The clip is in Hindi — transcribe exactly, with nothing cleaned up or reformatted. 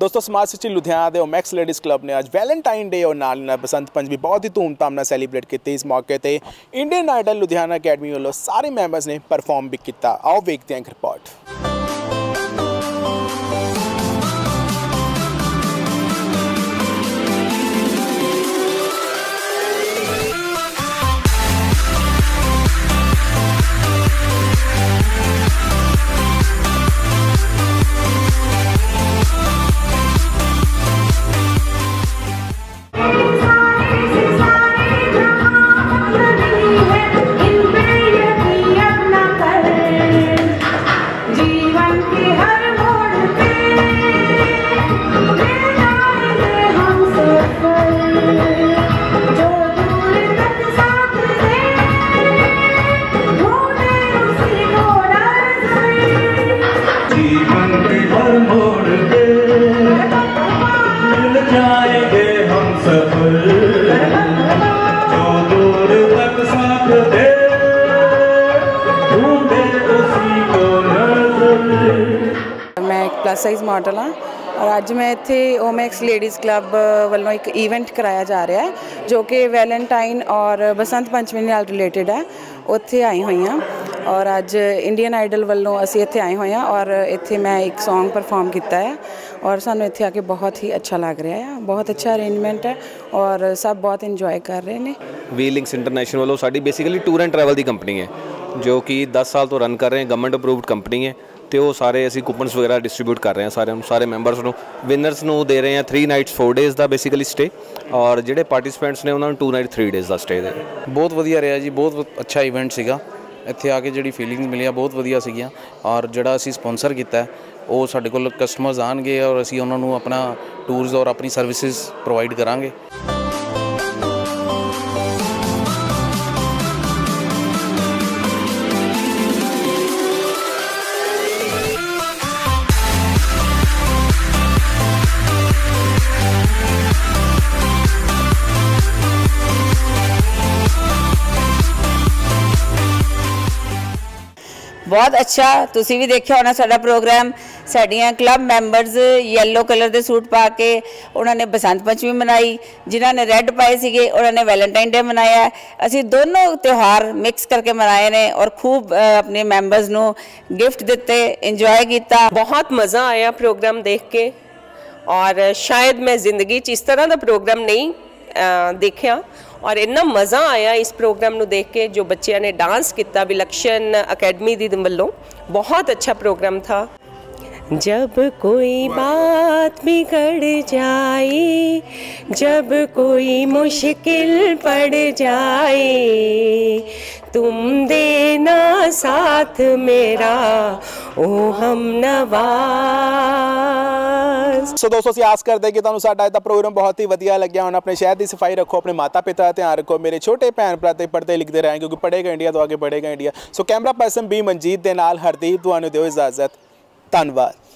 दोस्तों समाज सिटी लुधियाना के ओमैक्स लेडीज़ क्लब ने अज वैलेंटाइन डे और नाल नाल बसंत पंचमी बहुत ही धूमधाम नाल सैलीब्रेट की। इस मौके पर इंडियन आइडल लुधियाना अकैडमी वालों सारे मैंबर्स ने परफॉर्म भी किया। आओ वेखते हैं एक रिपोर्ट। मैं एक प्लस साइज़ मॉडल हाँ और अज मैं इत्थे ओमैक्स लेडीज़ क्लब वालों एक इवेंट कराया जा रहा है जो कि वैलेंटाइन और बसंत पंचमी नाल रिलेटेड है। उत्थे आई हुई हाँ और अज इंडियन आइडल वालों असी इत्थे आए हुए हैं और इत्थे मैं एक सॉन्ग परफॉर्म किया है और सानू इत्थे आके बहुत ही अच्छा लग रहा है। बहुत अच्छा अरेंजमेंट है और सब बहुत इंजॉय कर रहे हैं। व्हीलिंग्स इंटरनेशनल वालों साडी बेसिकली टूर एंड ट्रैवल की कंपनी है जो कि दस साल तो रन कर रहे हैं। गवर्नमेंट अप्रूव्ड कंपनी है तो वो सारे असी कूपनस वगैरह डिस्ट्रीब्यूट कर रहे हैं सारे सारे मैंबर्स को विनर्स को दे रहे हैं थ्री नाइट्स फोर डेज़ का बेसिकली स्टे और जोड़े पार्टिसिपेंट्स ने उन्होंने टू नाइट थ्री डेज़ का स्टे दे। बहुत वधिया रहा जी, बहुत अच्छा इवेंट सीगा। इत्थे आके जिहड़ी फीलिंग्स मिलिया बहुत वधिया सीगियां और जिहड़ा असी स्पॉन्सर किया वो साडे कोल कस्टमर्स आएंगे और असी उन्होंने अपना टूर्स और अपनी सर्विसेज प्रोवाइड करांगे। बहुत अच्छा तुसी भी देखा होना साडा प्रोग्राम। साडियां क्लब मैंबर्स येलो कलर के सूट पा के उन्होंने बसंत पंचमी मनाई, जिन्होंने रैड पाए सीगे उन्होंने वैलेंटाइन डे मनाया। असी दोनों त्यौहार मिक्स करके मनाए ने और खूब अपने मैंबर्स नू गिफ्ट दिते, इंजॉय किया। बहुत मज़ा आया प्रोग्राम देख के और शायद मैं ज़िंदगी च इस तरह का प्रोग्राम नहीं देखा और इन्ना मज़ा आया इस प्रोग्राम को देख के। जो बच्चों ने डांस किया विलक्षण अकैडमी दी वालों, बहुत अच्छा प्रोग्राम था। जब कोई बात बिगड़ जाए, जब कोई मुश्किल पड़ जाए, तुम देना साथ मेरा ओ हम नवाज। सो दोस्तों असीं आस करते कि तुहानूं साडा इह प्रोग्राम बहुत ही वधिया लग्या होना। अपने शहर की सफाई रखो, अपने माता पिता का ध्यान रखो, मेरे छोटे भैन भरा ते पढ़ते लिखते रहें क्योंकि पढ़ेगा इंडिया तो आगे बढ़ेगा इंडिया। सो कैमरा पर्सन बी मनजीत दे नाल हरदीप तुहानूं दिओ इजाजत। धन्नवाद।